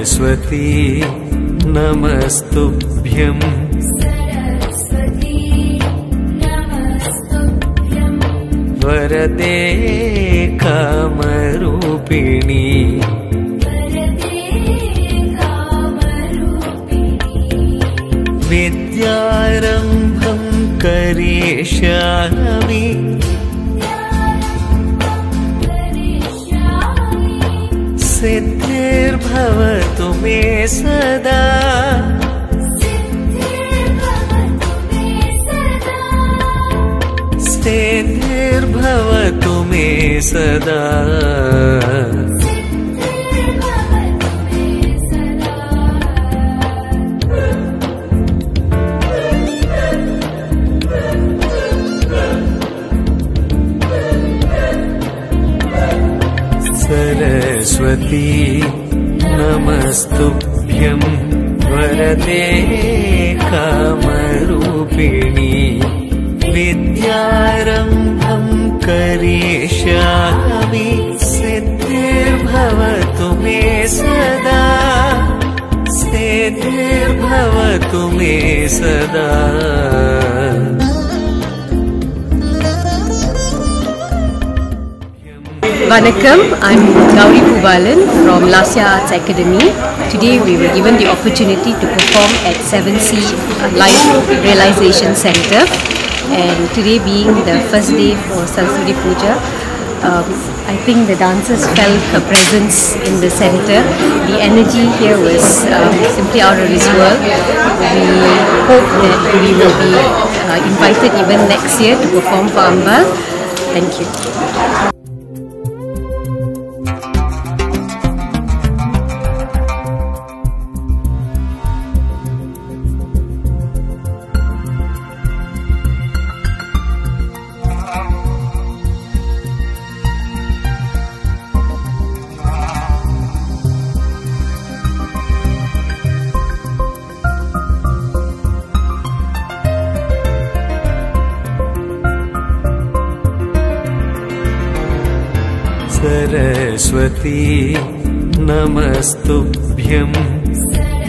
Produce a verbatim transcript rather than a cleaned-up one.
सरस्वती नमस्तुभ्यं वरदे कामरूपिणी विद्यारम्भं करिष्यामि सिद्धिर्भवतु मे सदा सिद्धिर्भवतु मे सदा सरस्वती नमस्तुभ्यं वरदे कामरूपिणी विद्यारम्भं करिष्यामि सिद्धिर्भवतु मे सदा सिद्धिर्भवतु मे सदा Vanakkam, I'm Gauri Poovalan from Lasya Arts Academy. Today we were given the opportunity to perform at seven C Life Realization Center, and today being the first day for Saraswati Puja, um, I think the dancers felt her presence in the center. The energy here was um, simply out of this world. We hope that we will be uh, invited even next year to perform for Ambal. Thank you. Saraswati नमस्तुभ्यं